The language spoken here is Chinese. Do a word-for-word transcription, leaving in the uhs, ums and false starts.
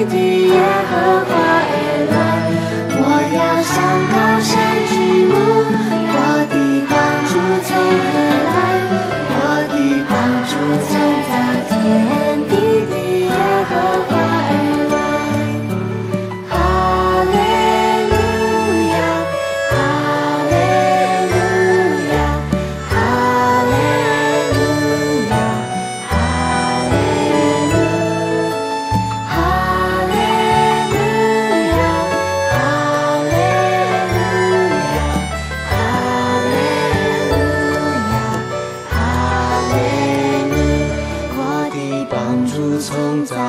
的耶和华而来。我要向高山举目，我的帮助从何来？我的帮助从造天地的耶和华而来。哈利路亚，哈利路亚，哈利路亚，哈利路，哈利路亚，哈利路亚，哈利路亚，哈利路，我的帮助从造